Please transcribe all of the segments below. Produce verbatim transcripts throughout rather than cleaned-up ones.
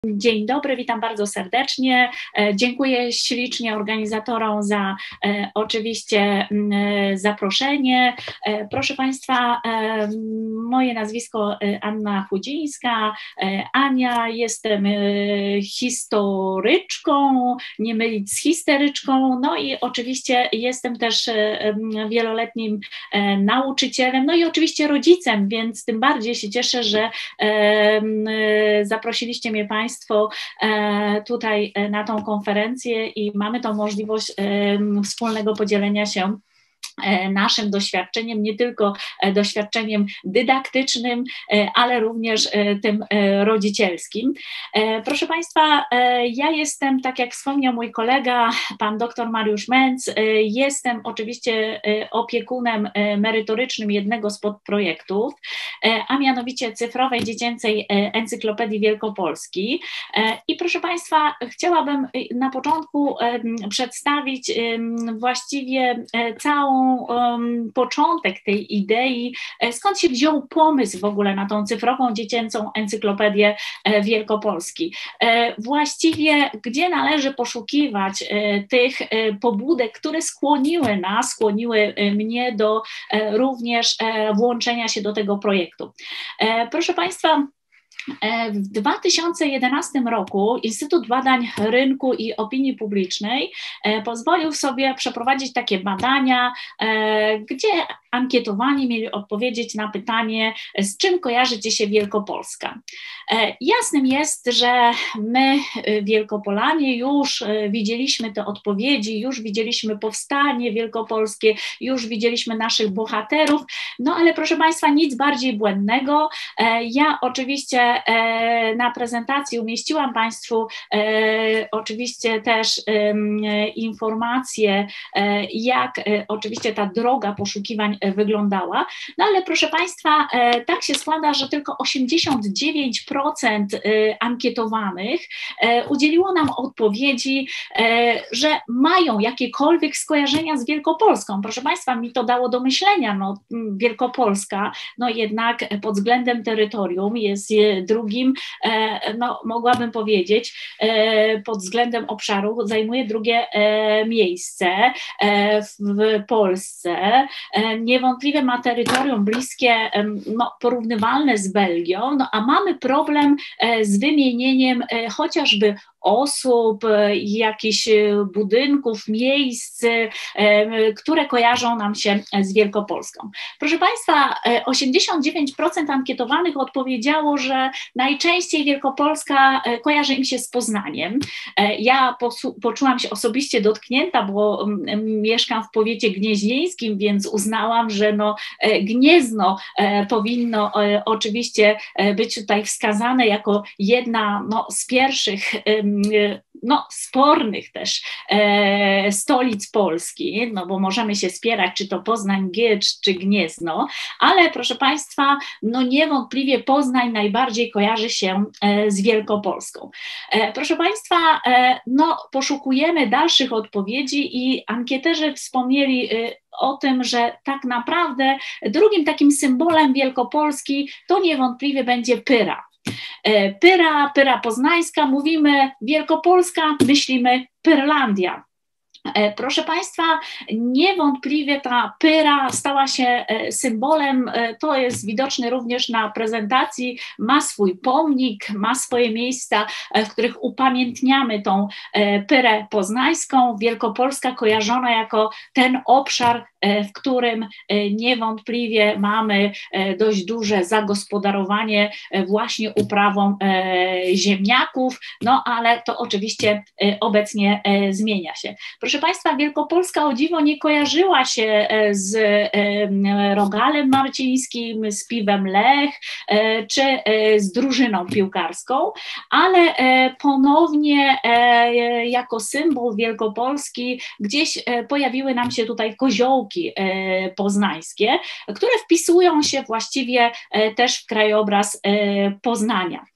Dzień dobry, witam bardzo serdecznie. Dziękuję ślicznie organizatorom za e, oczywiście e, zaproszenie. E, proszę Państwa, e, moje nazwisko Anna Chudzińska. E, Ania, jestem e, historyczką, nie mylić z histeryczką, no i oczywiście jestem też e, wieloletnim e, nauczycielem, no i oczywiście rodzicem, więc tym bardziej się cieszę, że e, e, zaprosiliście mnie Państwo Państwo tutaj na tą konferencję i mamy tą możliwość wspólnego podzielenia się naszym doświadczeniem, nie tylko doświadczeniem dydaktycznym, ale również tym rodzicielskim. Proszę Państwa, ja jestem, tak jak wspomniał mój kolega, pan doktor Mariusz Męc, jestem oczywiście opiekunem merytorycznym jednego z podprojektów, a mianowicie Cyfrowej Dziecięcej Encyklopedii Wielkopolski. I proszę Państwa, chciałabym na początku przedstawić właściwie całą Um, początek tej idei, skąd się wziął pomysł w ogóle na tą cyfrową dziecięcą encyklopedię e, Wielkopolski. E, właściwie gdzie należy poszukiwać e, tych e, pobudek, które skłoniły nas, skłoniły mnie do e, również e, włączenia się do tego projektu. E, proszę Państwa, w dwa tysiące jedenastym roku Instytut Badań Rynku i Opinii Publicznej pozwolił sobie przeprowadzić takie badania, gdzie ankietowani mieli odpowiedzieć na pytanie, z czym kojarzy Ci się Wielkopolska. Jasnym jest, że my, Wielkopolanie, już widzieliśmy te odpowiedzi, już widzieliśmy powstanie wielkopolskie, już widzieliśmy naszych bohaterów, no ale proszę Państwa, nic bardziej błędnego. Ja oczywiście na prezentacji umieściłam Państwu oczywiście też informacje, jak oczywiście ta droga poszukiwań wyglądała, no ale proszę Państwa, tak się składa, że tylko osiemdziesiąt dziewięć procent ankietowanych udzieliło nam odpowiedzi, że mają jakiekolwiek skojarzenia z Wielkopolską. Proszę Państwa, mi to dało do myślenia, no Wielkopolska, no jednak pod względem terytorium jest drugim, no mogłabym powiedzieć, pod względem obszaru zajmuje drugie miejsce w Polsce. Niewątpliwie ma terytorium bliskie, no, porównywalne z Belgią, no, a mamy problem z wymienieniem chociażby osób, jakichś budynków, miejsc, które kojarzą nam się z Wielkopolską. Proszę Państwa, osiemdziesiąt dziewięć procent ankietowanych odpowiedziało, że najczęściej Wielkopolska kojarzy im się z Poznaniem. Ja poczułam się osobiście dotknięta, bo mieszkam w powiecie gnieźnieńskim, więc uznałam, że no Gniezno powinno oczywiście być tutaj wskazane jako jedna no, z pierwszych no, spornych też e, stolic Polski, no bo możemy się spierać, czy to Poznań, Giecz, czy Gniezno, ale proszę Państwa, no niewątpliwie Poznań najbardziej kojarzy się e, z Wielkopolską. E, proszę Państwa, e, no poszukujemy dalszych odpowiedzi i ankieterzy wspomnieli e, o tym, że tak naprawdę drugim takim symbolem Wielkopolski to niewątpliwie będzie Pyra. Pyra, Pyra Poznańska, mówimy Wielkopolska, myślimy Pyrlandia. Proszę Państwa, niewątpliwie ta Pyra stała się symbolem, to jest widoczne również na prezentacji, ma swój pomnik, ma swoje miejsca, w których upamiętniamy tą Pyrę Poznańską. Wielkopolska kojarzona jako ten obszar, w którym niewątpliwie mamy dość duże zagospodarowanie właśnie uprawą ziemniaków, no ale to oczywiście obecnie zmienia się. Proszę Państwa, Wielkopolska o dziwo nie kojarzyła się z Rogalem Marcińskim, z Piwem Lech czy z drużyną piłkarską, ale ponownie jako symbol Wielkopolski gdzieś pojawiły nam się tutaj koziołki poznańskie, które wpisują się właściwie też w krajobraz Poznania.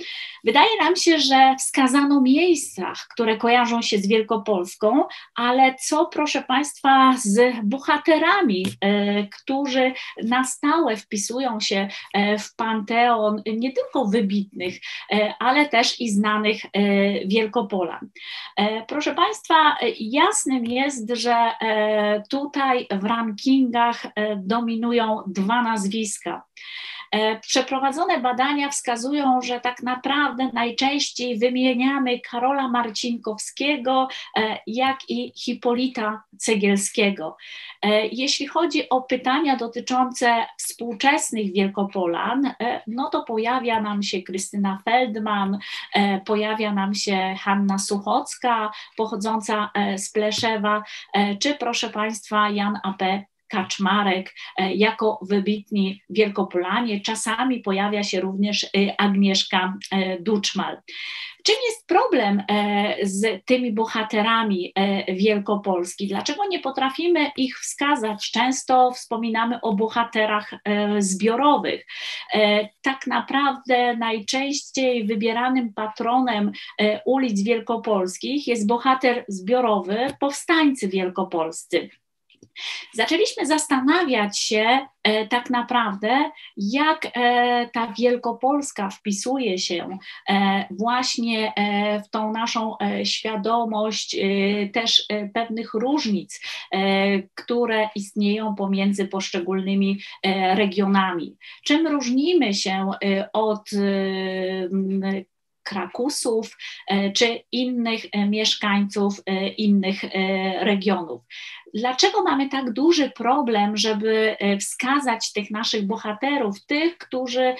Wydaje nam się, że wskazano miejsca, które kojarzą się z Wielkopolską, ale co, proszę Państwa, z bohaterami, e, którzy na stałe wpisują się e, w panteon nie tylko wybitnych, e, ale też i znanych e, Wielkopolan. E, proszę Państwa, jasnym jest, że e, tutaj w rankingach e, dominują dwa nazwiska. Przeprowadzone badania wskazują, że tak naprawdę najczęściej wymieniamy Karola Marcinkowskiego, jak i Hipolita Cegielskiego. Jeśli chodzi o pytania dotyczące współczesnych Wielkopolan, no to pojawia nam się Krystyna Feldman, pojawia nam się Hanna Suchocka, pochodząca z Pleszewa, czy proszę Państwa Jan A P Kaczmarek jako wybitni Wielkopolanie. Czasami pojawia się również Agnieszka Duczmal. Czym jest problem z tymi bohaterami Wielkopolski? Dlaczego nie potrafimy ich wskazać? Często wspominamy o bohaterach zbiorowych. Tak naprawdę najczęściej wybieranym patronem ulic wielkopolskich jest bohater zbiorowy, powstańcy wielkopolscy. Zaczęliśmy zastanawiać się e, tak naprawdę, jak e, ta Wielkopolska wpisuje się e, właśnie e, w tą naszą e, świadomość e, też e, pewnych różnic, e, które istnieją pomiędzy poszczególnymi e, regionami. Czym różnimy się e, od e, Krakusów czy innych mieszkańców innych regionów. Dlaczego mamy tak duży problem, żeby wskazać tych naszych bohaterów, tych, którzy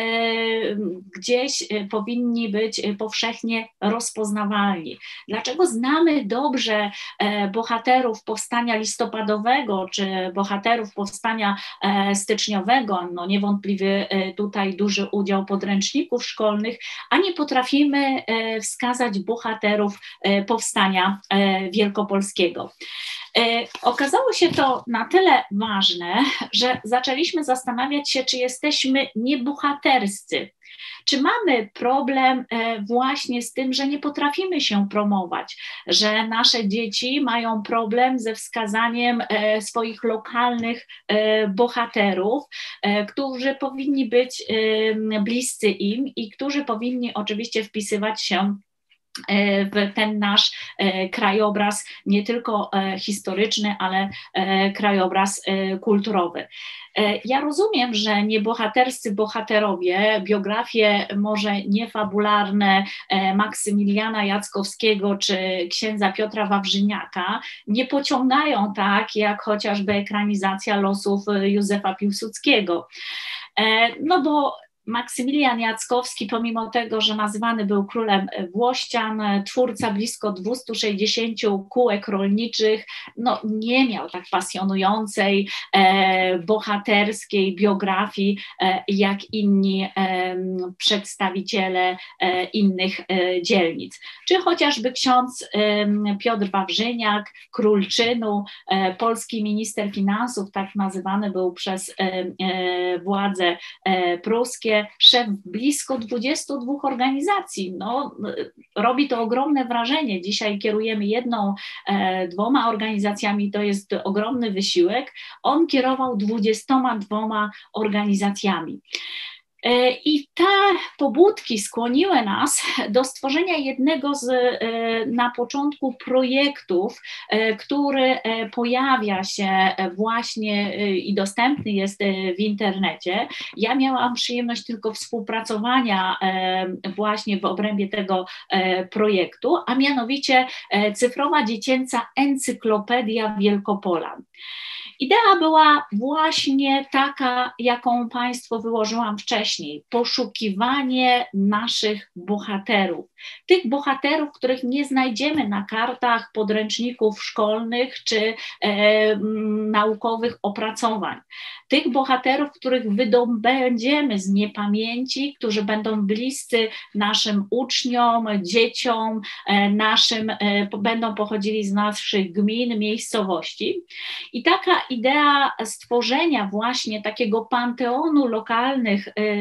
gdzieś powinni być powszechnie rozpoznawalni? Dlaczego znamy dobrze bohaterów powstania listopadowego, czy bohaterów powstania styczniowego, no niewątpliwy tutaj duży udział podręczników szkolnych, a nie potrafimy wskazać bohaterów powstania wielkopolskiego? Okazało się to na tyle ważne, że zaczęliśmy zastanawiać się, czy jesteśmy niebohaterscy. Czy mamy problem właśnie z tym, że nie potrafimy się promować, że nasze dzieci mają problem ze wskazaniem swoich lokalnych bohaterów, którzy powinni być bliscy im i którzy powinni oczywiście wpisywać się w ten nasz krajobraz, nie tylko historyczny, ale krajobraz kulturowy. Ja rozumiem, że niebohaterscy bohaterowie, biografie może niefabularne Maksymiliana Jackowskiego czy księdza Piotra Wawrzyniaka nie pociągają tak, jak chociażby ekranizacja losów Józefa Piłsudskiego. No bo Maksymilian Jackowski, pomimo tego, że nazywany był królem Włościan, twórca blisko dwustu sześćdziesięciu kółek rolniczych, no nie miał tak pasjonującej, e, bohaterskiej biografii e, jak inni e, przedstawiciele e, innych e, dzielnic. Czy chociażby ksiądz e, Piotr Wawrzyniak, król czynu, e, polski minister finansów, tak nazywany był przez e, e, władze e, pruskie, szef blisko dwudziestu dwóch organizacji. No, robi to ogromne wrażenie. Dzisiaj kierujemy jedną, e, dwoma organizacjami, to jest ogromny wysiłek. On kierował dwudziestoma dwoma organizacjami. I te pobudki skłoniły nas do stworzenia jednego z na początku projektów, który pojawia się właśnie i dostępny jest w internecie. Ja miałam przyjemność tylko współpracowania właśnie w obrębie tego projektu, a mianowicie cyfrowa dziecięca encyklopedia Wielkopolan. Idea była właśnie taka, jaką Państwu wyłożyłam wcześniej. Poszukiwanie naszych bohaterów. Tych bohaterów, których nie znajdziemy na kartach podręczników szkolnych czy e, naukowych opracowań. Tych bohaterów, których wydobędziemy z niepamięci, którzy będą bliscy naszym uczniom, dzieciom, e, naszym, e, będą pochodzili z naszych gmin, miejscowości. I taka idea stworzenia właśnie takiego panteonu lokalnych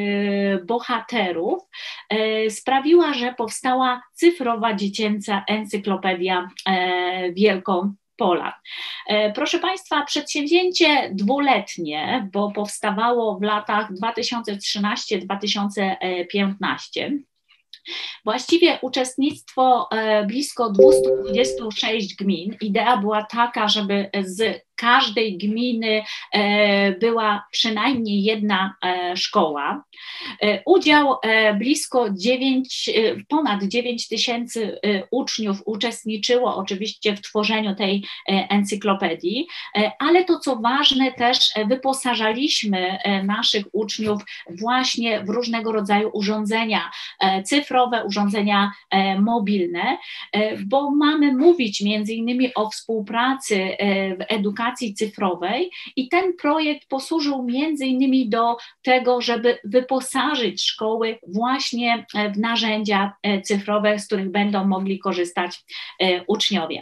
bohaterów sprawiła, że powstała cyfrowa dziecięca encyklopedia Wielkopolan. Proszę Państwa, przedsięwzięcie dwuletnie, bo powstawało w latach dwa tysiące trzynastym do dwa tysiące piętnastego. Właściwie uczestnictwo blisko dwieście dwadzieścia sześć gmin. Idea była taka, żeby z każdej gminy była przynajmniej jedna szkoła. Udział blisko dziewięć, ponad dziewięć tysięcy uczniów uczestniczyło oczywiście w tworzeniu tej encyklopedii, ale to co ważne też wyposażaliśmy naszych uczniów właśnie w różnego rodzaju urządzenia cyfrowe, urządzenia mobilne, bo mamy mówić między innymi o współpracy w edukacji cyfrowej i ten projekt posłużył między innymi do tego, żeby wyposażyć szkoły właśnie w narzędzia cyfrowe, z których będą mogli korzystać uczniowie.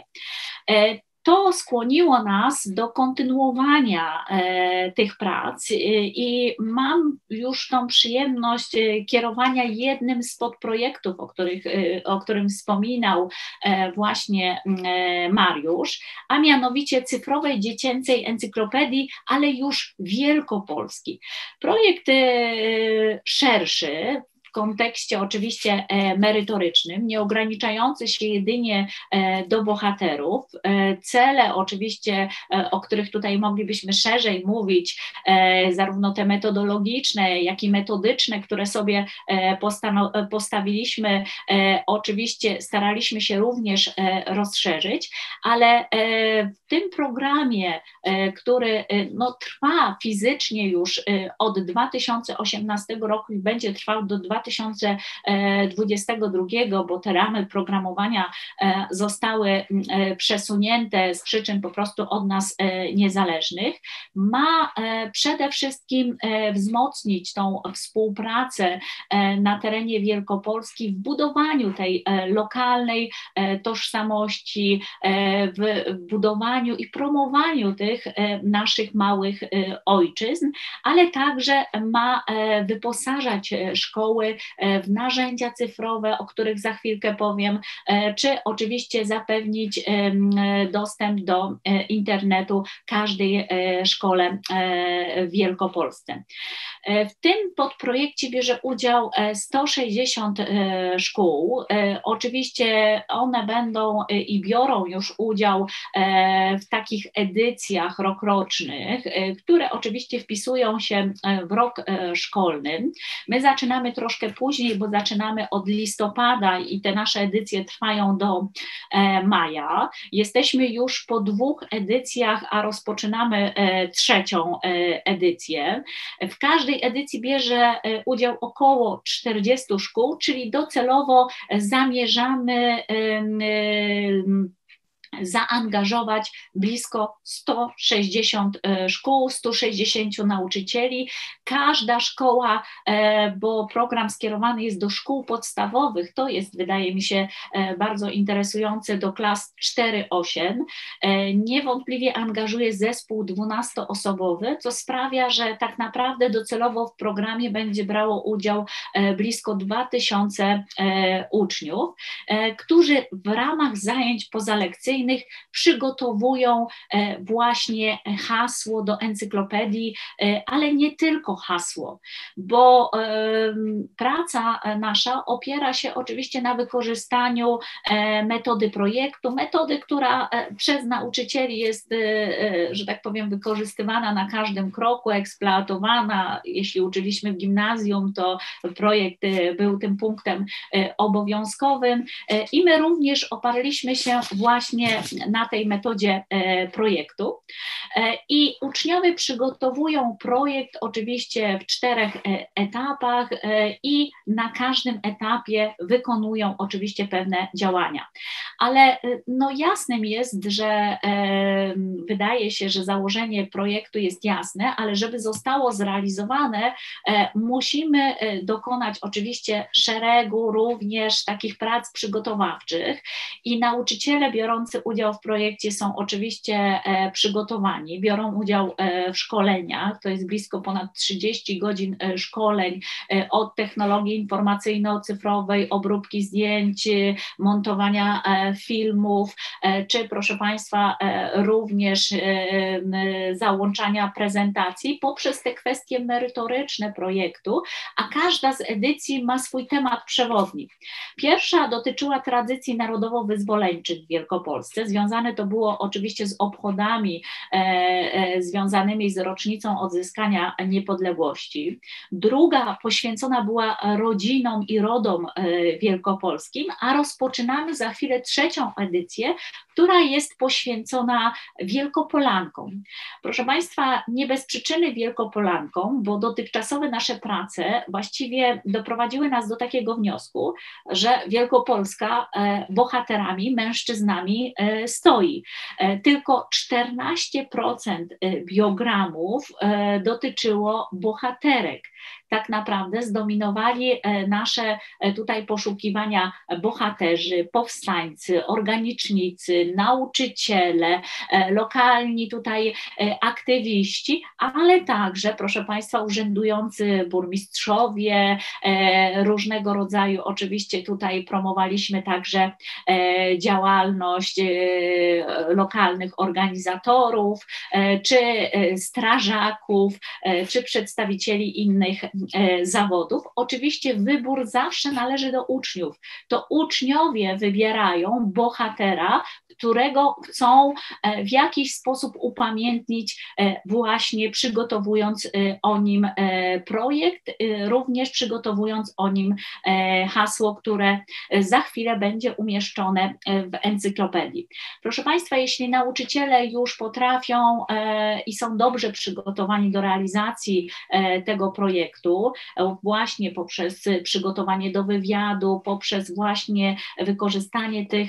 To skłoniło nas do kontynuowania e, tych prac e, i mam już tą przyjemność e, kierowania jednym z podprojektów, o, których, e, o którym wspominał e, właśnie e, Mariusz, a mianowicie cyfrowej dziecięcej encyklopedii, ale już wielkopolskiej. Projekt e, szerszy, w kontekście oczywiście merytorycznym, nie ograniczający się jedynie do bohaterów. Cele oczywiście, o których tutaj moglibyśmy szerzej mówić, zarówno te metodologiczne, jak i metodyczne, które sobie postawiliśmy, oczywiście staraliśmy się również rozszerzyć, ale w tym programie, który no, trwa fizycznie już od dwa tysiące osiemnastego roku i będzie trwał do dwa tysiące dwudziestego drugiego, bo te ramy programowania zostały przesunięte z przyczyn po prostu od nas niezależnych, ma przede wszystkim wzmocnić tą współpracę na terenie Wielkopolski w budowaniu tej lokalnej tożsamości, w budowaniu i promowaniu tych naszych małych ojczyzn, ale także ma wyposażać szkoły w narzędzia cyfrowe, o których za chwilkę powiem, czy oczywiście zapewnić dostęp do internetu każdej szkole w Wielkopolsce. W tym podprojekcie bierze udział sto sześćdziesiąt szkół. Oczywiście one będą i biorą już udział w takich edycjach rokrocznych, które oczywiście wpisują się w rok szkolny. My zaczynamy troszkę później, bo zaczynamy od listopada i te nasze edycje trwają do maja. Jesteśmy już po dwóch edycjach, a rozpoczynamy trzecią edycję. W każdej edycji bierze udział około czterdziestu szkół, czyli docelowo zamierzamy zaangażować blisko sto sześćdziesiąt szkół, sto sześćdziesiąt nauczycieli. Każda szkoła, bo program skierowany jest do szkół podstawowych, to jest, wydaje mi się, bardzo interesujące, do klas cztery osiem, niewątpliwie angażuje zespół dwunastoosobowy, co sprawia, że tak naprawdę docelowo w programie będzie brało udział blisko dwa tysiące uczniów, którzy w ramach zajęć pozalekcyjnych przygotowują właśnie hasło do encyklopedii, ale nie tylko hasło, bo praca nasza opiera się oczywiście na wykorzystaniu metody projektu, metody, która przez nauczycieli jest, że tak powiem, wykorzystywana na każdym kroku, eksploatowana. Jeśli uczyliśmy w gimnazjum, to projekt był tym punktem obowiązkowym i my również oparliśmy się właśnie na tej metodzie projektu i uczniowie przygotowują projekt oczywiście w czterech etapach i na każdym etapie wykonują oczywiście pewne działania. ale no jasnym jest, że wydaje się, że założenie projektu jest jasne, ale żeby zostało zrealizowane, musimy dokonać oczywiście szeregu również takich prac przygotowawczych i nauczyciele biorący udział w projekcie są oczywiście przygotowani, biorą udział w szkoleniach, to jest blisko ponad trzydzieści godzin szkoleń od technologii informacyjno-cyfrowej, obróbki zdjęć, montowania filmów, czy proszę Państwa również załączania prezentacji poprzez te kwestie merytoryczne projektu, a każda z edycji ma swój temat przewodni. Pierwsza dotyczyła tradycji narodowo-wyzwoleńczych w Wielkopolsce, związane to było oczywiście z obchodami związanymi z rocznicą odzyskania niepodległości. Druga poświęcona była rodzinom i rodom wielkopolskim, a rozpoczynamy za chwilę trzecią edycję, która jest poświęcona Wielkopolankom. Proszę Państwa, nie bez przyczyny Wielkopolankom, bo dotychczasowe nasze prace właściwie doprowadziły nas do takiego wniosku, że Wielkopolska bohaterami, mężczyznami stoi. Tylko czternaście procent biogramów dotyczyło bohaterek. Tak naprawdę zdominowali nasze tutaj poszukiwania bohaterzy, powstańcy, organicznicy, nauczyciele, lokalni tutaj aktywiści, ale także, proszę Państwa, urzędujący burmistrzowie, różnego rodzaju, oczywiście tutaj promowaliśmy także działalność lokalnych organizatorów, czy strażaków, czy przedstawicieli innych zawodów. Oczywiście wybór zawsze należy do uczniów. To uczniowie wybierają bohatera, którego chcą w jakiś sposób upamiętnić, właśnie przygotowując o nim projekt, również przygotowując o nim hasło, które za chwilę będzie umieszczone w encyklopedii. Proszę Państwa, jeśli nauczyciele już potrafią i są dobrze przygotowani do realizacji tego projektu, właśnie poprzez przygotowanie do wywiadu, poprzez właśnie wykorzystanie tych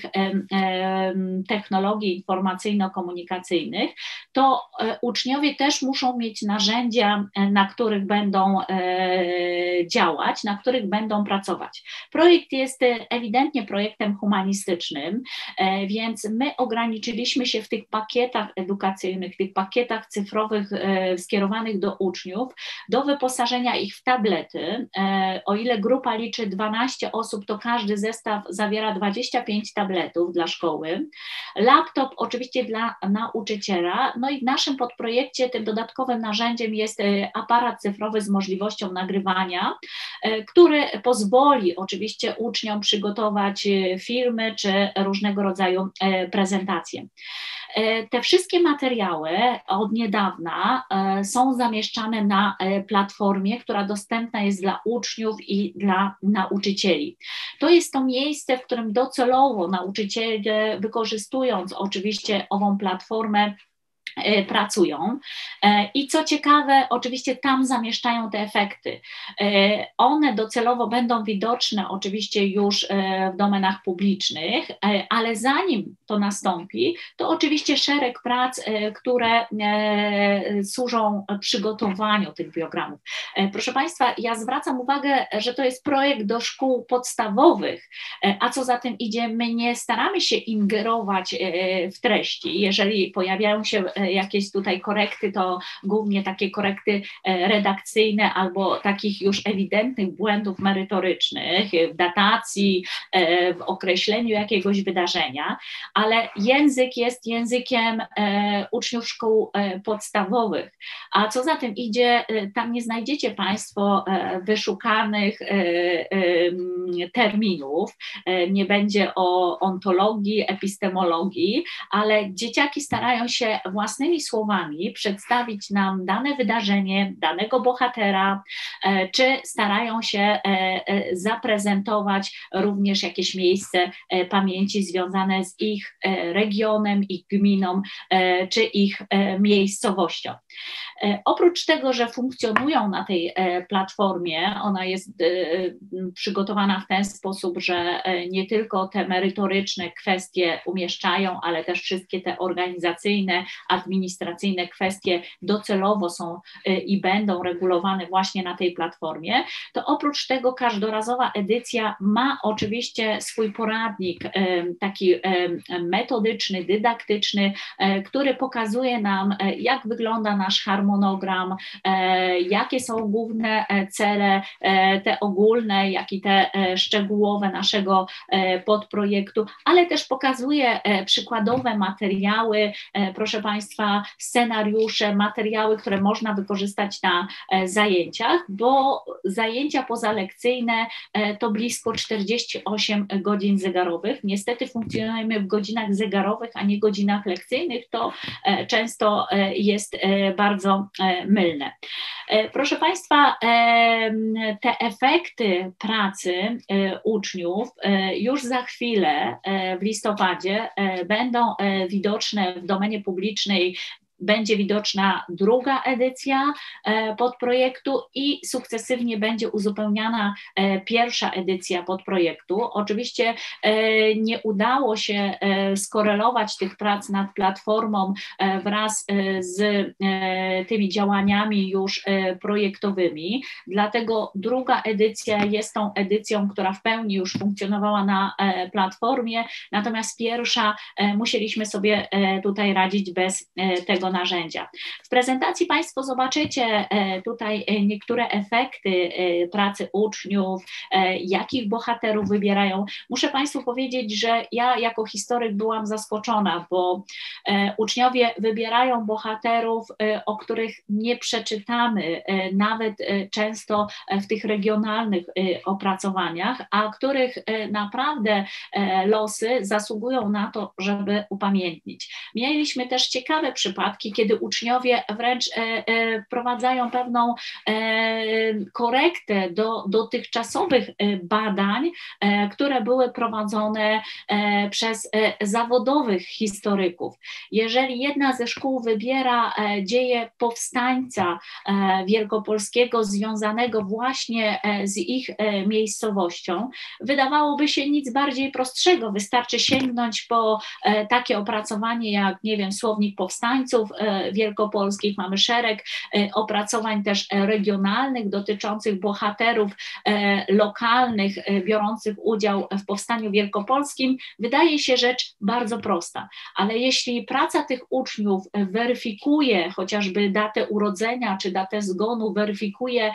technologii informacyjno-komunikacyjnych, to uczniowie też muszą mieć narzędzia, na których będą działać, na których będą pracować. Projekt jest ewidentnie projektem humanistycznym, więc my ograniczyliśmy się w tych pakietach edukacyjnych, tych pakietach cyfrowych skierowanych do uczniów, do wyposażenia ich w tablety. O ile grupa liczy dwanaście osób, to każdy zestaw zawiera dwadzieścia pięć tabletów dla szkoły. Laptop oczywiście dla nauczyciela, no i w naszym podprojekcie tym dodatkowym narzędziem jest aparat cyfrowy z możliwością nagrywania, który pozwoli oczywiście uczniom przygotować filmy czy różnego rodzaju prezentacje. Te wszystkie materiały od niedawna są zamieszczane na platformie, która dostępna jest dla uczniów i dla nauczycieli. To jest to miejsce, w którym docelowo nauczyciele, wykorzystując oczywiście ową platformę, pracują i co ciekawe, oczywiście tam zamieszczają te efekty. One docelowo będą widoczne oczywiście już w domenach publicznych, ale zanim to nastąpi, to oczywiście szereg prac, które służą przygotowaniu tych biogramów. Proszę Państwa, ja zwracam uwagę, że to jest projekt do szkół podstawowych, a co za tym idzie, my nie staramy się ingerować w treści. Jeżeli pojawiają się jakieś tutaj korekty, to głównie takie korekty redakcyjne albo takich już ewidentnych błędów merytorycznych w datacji, w określeniu jakiegoś wydarzenia, ale język jest językiem uczniów szkół podstawowych, a co za tym idzie, tam nie znajdziecie Państwo wyszukanych terminów, nie będzie o ontologii, epistemologii, ale dzieciaki starają się własnymi własnymi słowami przedstawić nam dane wydarzenie, danego bohatera, czy starają się zaprezentować również jakieś miejsce pamięci związane z ich regionem, ich gminą, czy ich miejscowością. Oprócz tego, że funkcjonują na tej platformie, ona jest przygotowana w ten sposób, że nie tylko te merytoryczne kwestie umieszczają, ale też wszystkie te organizacyjne, administracyjne kwestie docelowo są i będą regulowane właśnie na tej platformie, to oprócz tego każdorazowa edycja ma oczywiście swój poradnik, taki metodyczny, dydaktyczny, który pokazuje nam, jak wygląda nasz harmonogram, jakie są główne cele, te ogólne, jak i te szczegółowe naszego podprojektu, ale też pokazuje przykładowe materiały, proszę Państwa, scenariusze, materiały, które można wykorzystać na zajęciach, bo zajęcia pozalekcyjne to blisko czterdzieści osiem godzin zegarowych. Niestety funkcjonujemy w godzinach zegarowych, a nie godzinach lekcyjnych, to często jest bardzo mylne. Proszę Państwa, te efekty pracy uczniów już za chwilę w listopadzie będą widoczne w domenie publicznej. Będzie widoczna druga edycja podprojektu i sukcesywnie będzie uzupełniana pierwsza edycja podprojektu. Oczywiście nie udało się skorelować tych prac nad platformą wraz z tymi działaniami już projektowymi, dlatego druga edycja jest tą edycją, która w pełni już funkcjonowała na platformie, natomiast pierwsza musieliśmy sobie tutaj radzić bez tego narzędzia. W prezentacji Państwo zobaczycie tutaj niektóre efekty pracy uczniów, jakich bohaterów wybierają. Muszę Państwu powiedzieć, że ja jako historyk byłam zaskoczona, bo uczniowie wybierają bohaterów, o których nie przeczytamy nawet często w tych regionalnych opracowaniach, a których naprawdę losy zasługują na to, żeby upamiętnić. Mieliśmy też ciekawe przypadki, kiedy uczniowie wręcz wprowadzają pewną korektę do dotychczasowych badań, które były prowadzone przez zawodowych historyków. Jeżeli jedna ze szkół wybiera dzieje powstańca wielkopolskiego związanego właśnie z ich miejscowością, wydawałoby się nic bardziej prostszego, wystarczy sięgnąć po takie opracowanie jak, nie wiem, Słownik Powstańców Wielkopolskich, mamy szereg opracowań też regionalnych dotyczących bohaterów lokalnych biorących udział w Powstaniu Wielkopolskim. Wydaje się rzecz bardzo prosta, ale jeśli praca tych uczniów weryfikuje chociażby datę urodzenia czy datę zgonu, weryfikuje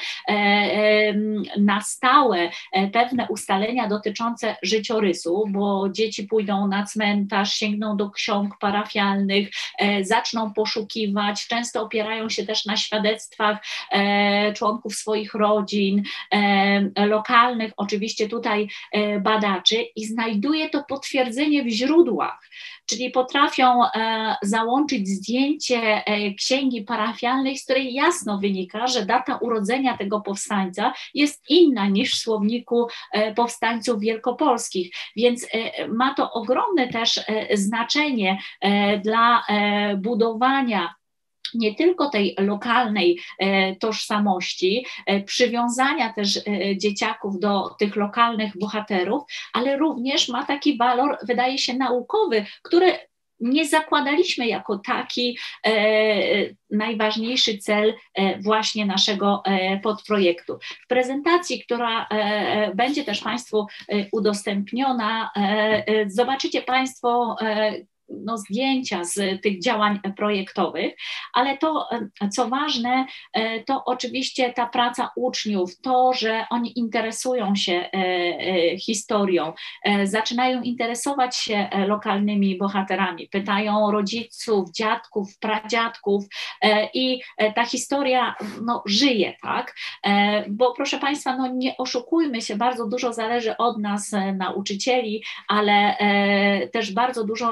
na stałe pewne ustalenia dotyczące życiorysu, bo dzieci pójdą na cmentarz, sięgną do ksiąg parafialnych, zaczną poszukiwać, często opierają się też na świadectwach e, członków swoich rodzin, e, lokalnych, oczywiście tutaj e, badaczy i znajduje to potwierdzenie w źródłach, czyli potrafią e, załączyć zdjęcie e, księgi parafialnej, z której jasno wynika, że data urodzenia tego powstańca jest inna niż w słowniku e, powstańców wielkopolskich, więc e, ma to ogromne też e, znaczenie e, dla e, budowania nie tylko tej lokalnej e, tożsamości, e, przywiązania też e, dzieciaków do tych lokalnych bohaterów, ale również ma taki walor, wydaje się, naukowy, który nie zakładaliśmy jako taki e, najważniejszy cel e, właśnie naszego e, podprojektu. W prezentacji, która e, będzie też Państwu e, udostępniona, e, e, zobaczycie Państwo e, no, zdjęcia z tych działań projektowych, ale to, co ważne, to oczywiście ta praca uczniów, to, że oni interesują się historią, zaczynają interesować się lokalnymi bohaterami, pytają rodziców, dziadków, pradziadków i ta historia no, żyje, tak? Bo proszę Państwa, no, nie oszukujmy się, bardzo dużo zależy od nas, nauczycieli, ale też bardzo dużo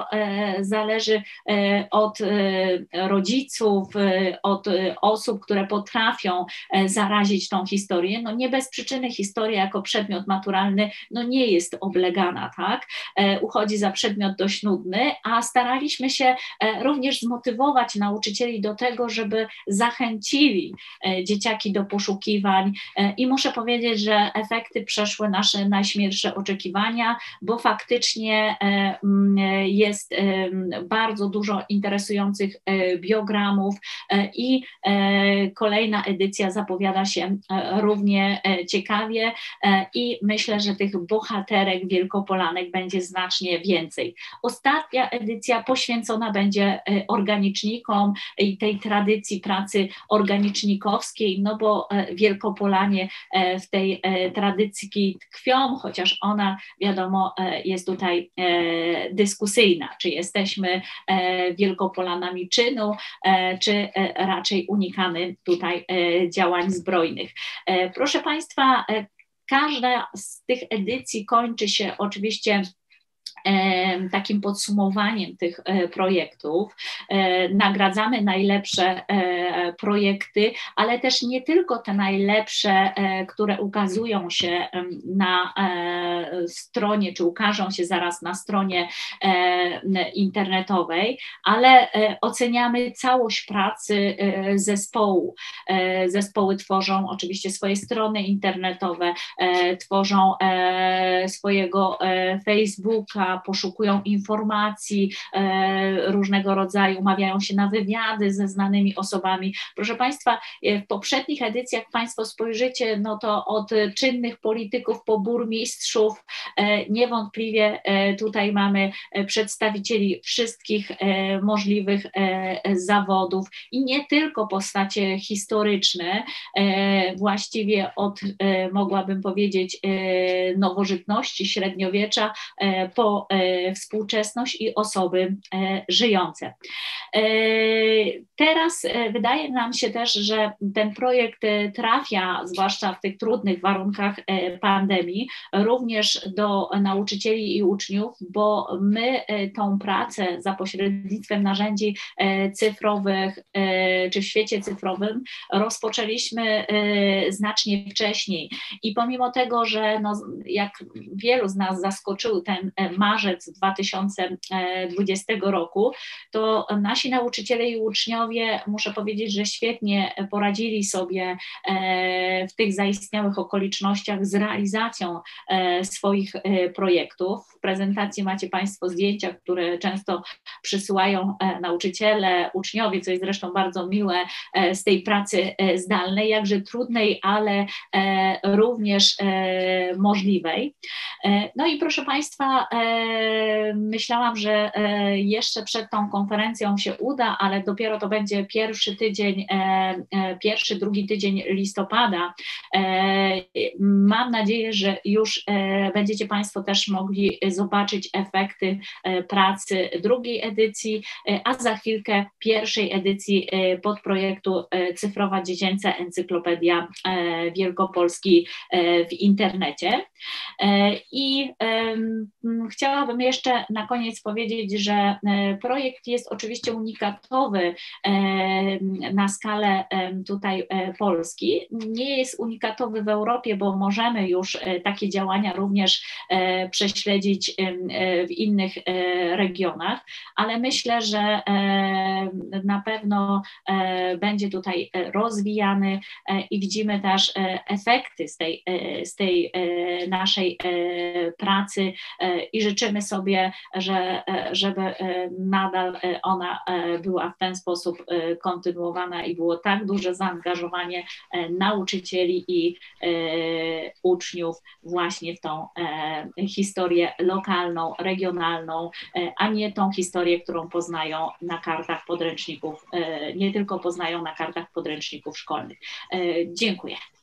zależy od rodziców, od osób, które potrafią zarazić tą historię. No nie bez przyczyny historia jako przedmiot maturalny no nie jest oblegana, tak? Uchodzi za przedmiot dość nudny, a staraliśmy się również zmotywować nauczycieli do tego, żeby zachęcili dzieciaki do poszukiwań i muszę powiedzieć, że efekty przeszły nasze najśmielsze oczekiwania, bo faktycznie jest bardzo dużo interesujących biogramów i kolejna edycja zapowiada się równie ciekawie i myślę, że tych bohaterek wielkopolanek będzie znacznie więcej. Ostatnia edycja poświęcona będzie organicznikom i tej tradycji pracy organicznikowskiej, no bo Wielkopolanie w tej tradycji tkwią, chociaż ona, wiadomo, jest tutaj dyskusyjna, czy jesteśmy Wielkopolanami czynu, czy raczej unikamy tutaj działań zbrojnych. Proszę Państwa, każda z tych edycji kończy się oczywiście takim podsumowaniem tych projektów. Nagradzamy najlepsze projekty, ale też nie tylko te najlepsze, które ukazują się na stronie, czy ukażą się zaraz na stronie internetowej, ale oceniamy całość pracy zespołu. Zespoły tworzą oczywiście swoje strony internetowe, tworzą swojego Facebooka, poszukują informacji e, różnego rodzaju, umawiają się na wywiady ze znanymi osobami. Proszę Państwa, w poprzednich edycjach Państwo spojrzycie, no to od czynnych polityków po burmistrzów, e, niewątpliwie e, tutaj mamy przedstawicieli wszystkich e, możliwych e, zawodów i nie tylko postacie historyczne, e, właściwie od, e, mogłabym powiedzieć, e, nowożytności, średniowiecza, e, po współczesność i osoby żyjące. Teraz wydaje nam się też, że ten projekt trafia, zwłaszcza w tych trudnych warunkach pandemii, również do nauczycieli i uczniów, bo my tą pracę za pośrednictwem narzędzi cyfrowych czy w świecie cyfrowym rozpoczęliśmy znacznie wcześniej i pomimo tego, że no, jak wielu z nas zaskoczył ten marzec dwa tysiące dwudziestego roku, to nasi nauczyciele i uczniowie, muszę powiedzieć, że świetnie poradzili sobie w tych zaistniałych okolicznościach z realizacją swoich projektów. W prezentacji macie Państwo zdjęcia, które często przysyłają nauczyciele, uczniowie, co jest zresztą bardzo miłe, z tej pracy zdalnej, jakże trudnej, ale również możliwej. No i proszę Państwa, myślałam, że jeszcze przed tą konferencją się uda, ale dopiero to będzie pierwszy tydzień, pierwszy, drugi tydzień listopada. Mam nadzieję, że już będziecie Państwo też mogli zobaczyć efekty pracy drugiej edycji, a za chwilkę pierwszej edycji podprojektu Cyfrowa Dziecięca Encyklopedia Wielkopolski w internecie. I chciałabym jeszcze na koniec powiedzieć, że projekt jest oczywiście unikatowy na skalę tutaj Polski. Nie jest unikatowy w Europie, bo możemy już takie działania również prześledzić w innych regionach, ale myślę, że na pewno będzie tutaj rozwijany i widzimy też efekty z tej, z tej naszej pracy i życzymy sobie, że, żeby nadal ona była w ten sposób kontynuowana i było tak duże zaangażowanie nauczycieli i uczniów właśnie w tą historię lokalną, regionalną, a nie tą historię, którą poznają na kartach podręczników, nie tylko poznają na kartach podręczników szkolnych. Dziękuję.